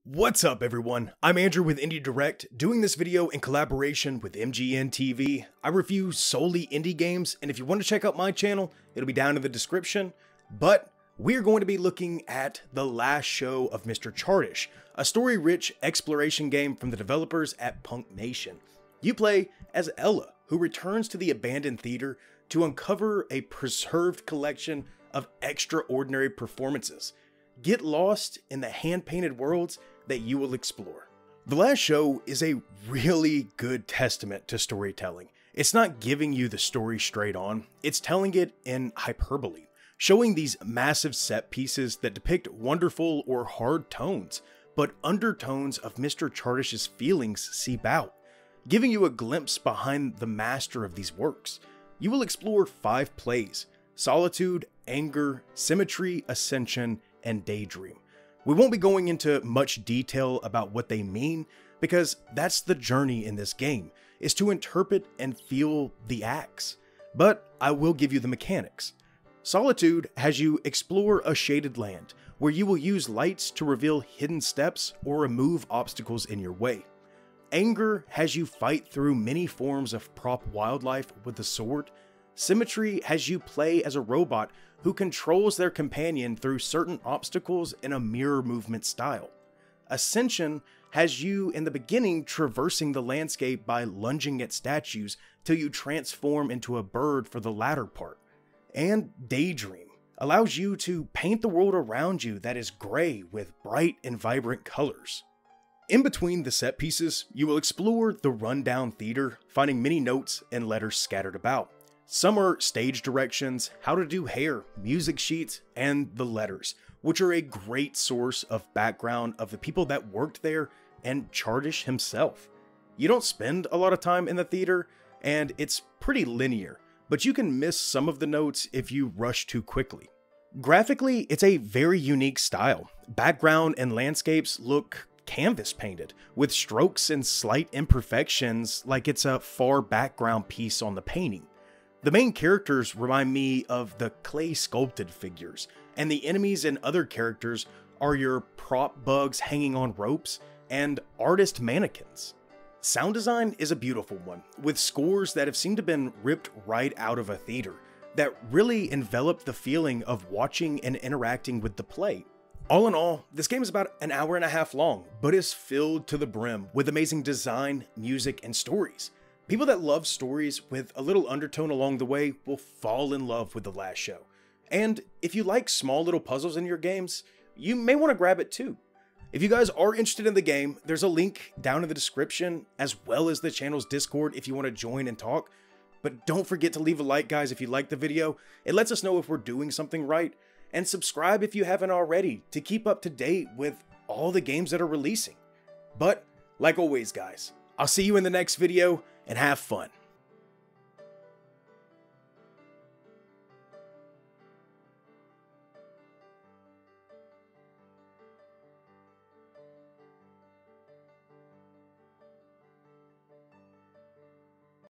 What's up everyone, I'm Andrew with Indie Direct, doing this video in collaboration with MGN TV. I review solely indie games, and if you want to check out my channel, it'll be down in the description. But we're going to be looking at The Last Show of Mr. Chardish, a story-rich exploration game from the developers at Punk Nation. You play as Ella, who returns to the abandoned theater to uncover a preserved collection of extraordinary performances. Get lost in the hand-painted worlds that you will explore. The Last Show is a really good testament to storytelling. It's not giving you the story straight on, it's telling it in hyperbole, showing these massive set pieces that depict wonderful or hard tones, but undertones of Mr. Chardish's feelings seep out, giving you a glimpse behind the master of these works. You will explore 5 plays: Solitude, Anger, Symmetry, Ascension, and Daydream. We won't be going into much detail about what they mean, because that's the journey in this game, is to interpret and feel the acts. But I will give you the mechanics. Solitude has you explore a shaded land, where you will use lights to reveal hidden steps or remove obstacles in your way. Anger has you fight through many forms of prop wildlife with a sword. Symmetry has you play as a robot who controls their companion through certain obstacles in a mirror movement style. Ascension has you in the beginning traversing the landscape by lunging at statues till you transform into a bird for the latter part. And Daydream allows you to paint the world around you that is gray with bright and vibrant colors. In between the set pieces, you will explore the rundown theater, finding many notes and letters scattered about. Some are stage directions, how to do hair, music sheets, and the letters, which are a great source of background of the people that worked there and Chardish himself. You don't spend a lot of time in the theater, and it's pretty linear, but you can miss some of the notes if you rush too quickly. Graphically, it's a very unique style. Background and landscapes look canvas painted, with strokes and slight imperfections like it's a far background piece on the painting. The main characters remind me of the clay sculpted figures, and the enemies and other characters are your prop bugs hanging on ropes and artist mannequins. Sound design is a beautiful one, with scores that have seemed to have been ripped right out of a theater, that really envelop the feeling of watching and interacting with the play. All in all, this game is about an hour and a half long, but is filled to the brim with amazing design, music, and stories. People that love stories with a little undertone along the way will fall in love with The Last Show. And if you like small little puzzles in your games, you may want to grab it too. If you guys are interested in the game, there's a link down in the description, as well as the channel's Discord if you want to join and talk. But don't forget to leave a like, guys, if you like the video. It lets us know if we're doing something right. And subscribe if you haven't already to keep up to date with all the games that are releasing. But like always, guys, I'll see you in the next video, and have fun.